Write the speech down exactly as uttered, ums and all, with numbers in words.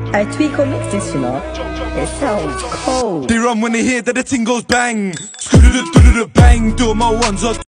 Hey, Tweako mix this, you know. It sounds cold. They run when they hear that the ting goes bang. Bang, do my ones up.